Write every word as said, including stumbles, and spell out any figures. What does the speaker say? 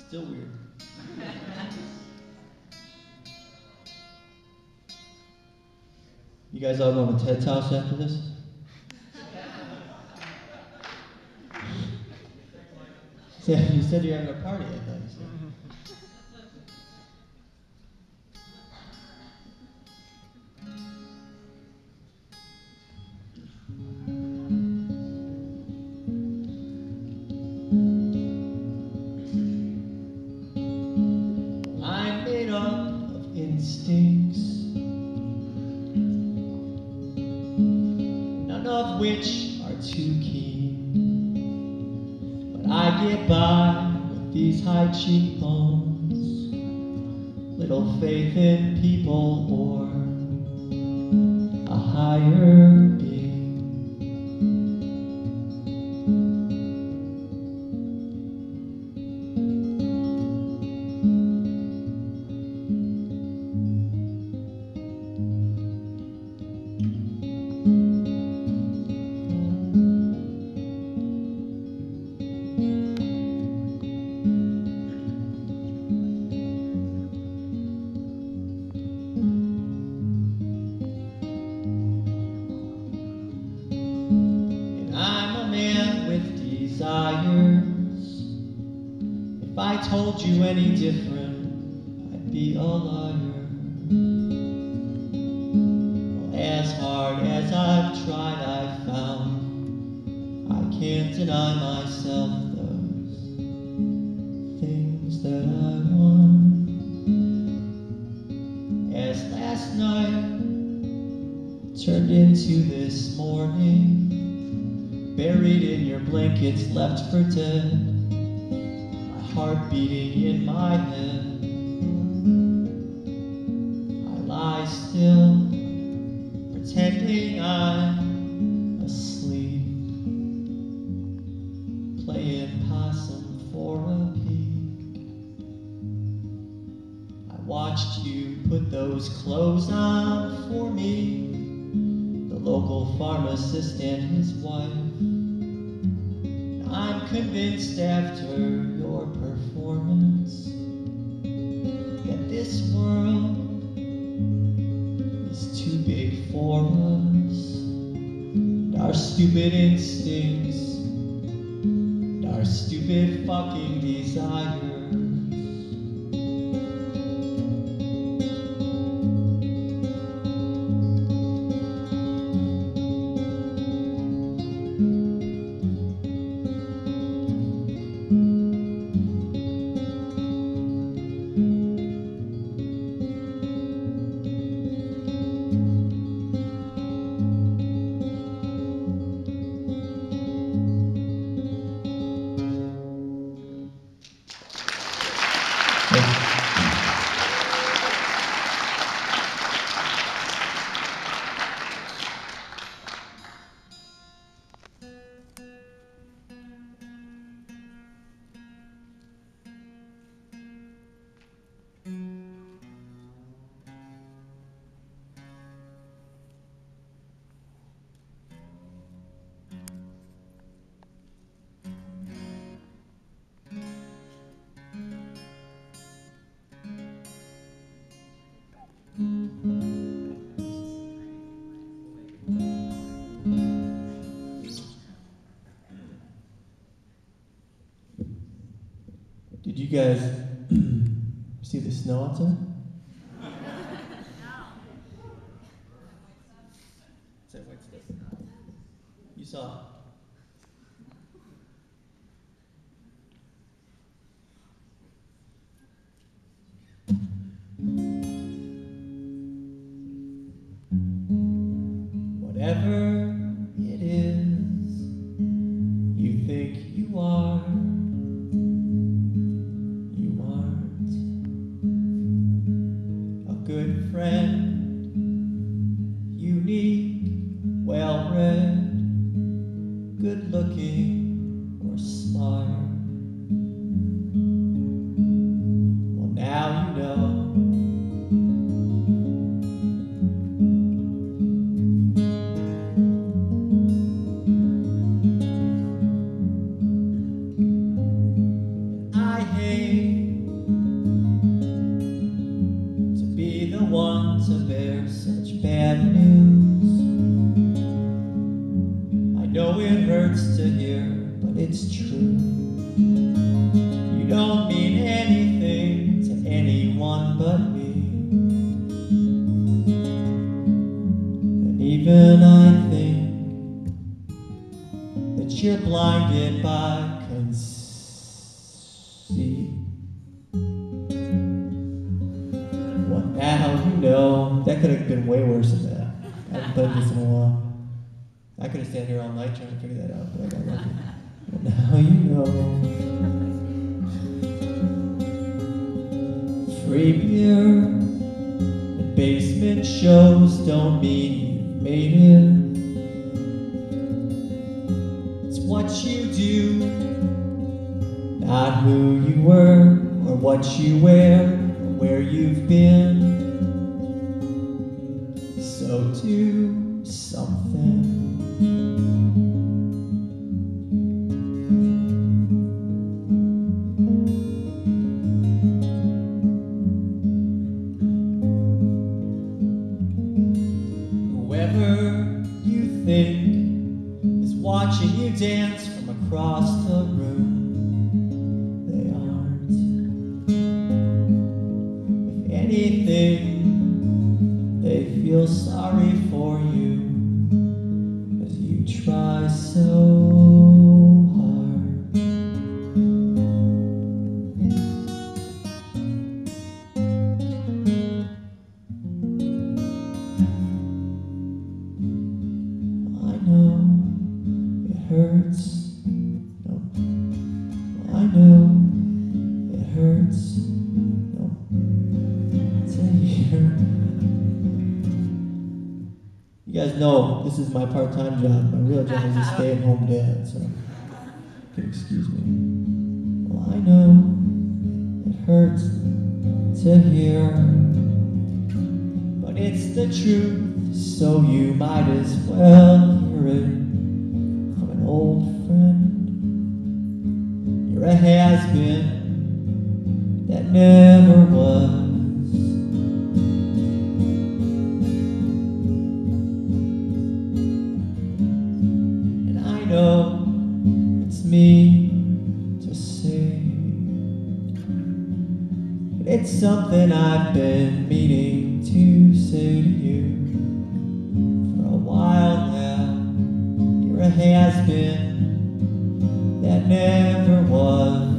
Still weird. You guys all going to Ted's house after this? Yeah, you said you're having a party, I thought you said. I'm made up of instincts, none of which are too keen, but I get by with these high cheekbones, little faith in people or a higher being. I'm a man with desires. If I told you any different, I'd be a liar. Well, as hard as I've tried, I've found I can't deny myself those things that I want. As last night turned into this morning, buried in your blankets, left for dead, my heart beating in my head. I lie still, pretending I'm asleep, playing possum for a peek. I watched you put those clothes on for me, the local pharmacist and his wife. I'm convinced after your performance that this world is too big for us, and our stupid instincts, and our stupid fucking desires. Did you guys see the snow outside? It's that white stuff. You saw it. Whatever it is you think you are, you aren't. A good friend, unique, well-read, good-looking, or smart. Well, now you know. I hate know it hurts to hear, but it's true. You don't mean anything to anyone but me. And even I think that you're blinded by conceit. Well, now you know. That could have been way worse than that. I haven't played this in a while. I could have stayed here all night trying to figure that out, but I got lucky. But now you know. Free beer and basement shows don't mean you made it. It's what you do, not who you were, or what you wear, or where you've been. So do something. Whoever you think is watching you dance from across the room, they aren't. If anything, they feel sorry for you, as you try so hard. I know it hurts. No. I know it hurts. No. To hear. You guys know this is my part-time job. My real job is a stay-at-home dad, so you can excuse me. Well, I know it hurts to hear, but it's the truth, so you might as well hear it from an old friend. You're a has-been that never was. know it's me to say, but it's something I've been meaning to say to you for a while now. You're a has-been that never was.